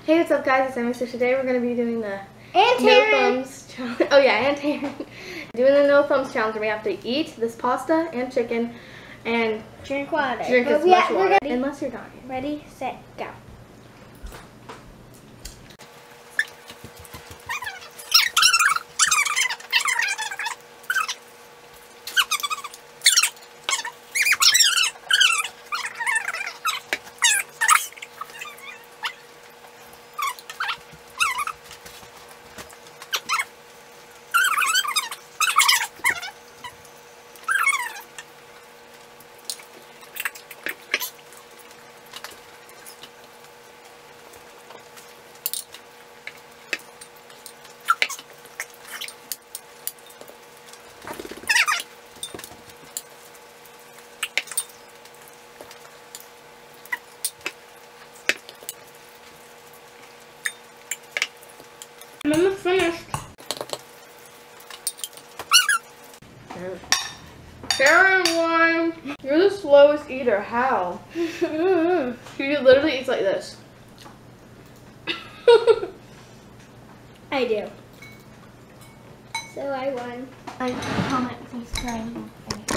Hey, what's up guys, it's Emmy. So today we're going to be doing the And no thumbs challenge. Oh yeah, and Taryn. Doing the no thumbs challenge where we have to eat this pasta and chicken and drink water. Drink as much water. Unless you're dying. Ready, set, go. I'm almost finished. Taryn won. You're the slowest eater. How? She literally eats like this. I do. So I won. Like, comment, subscribe.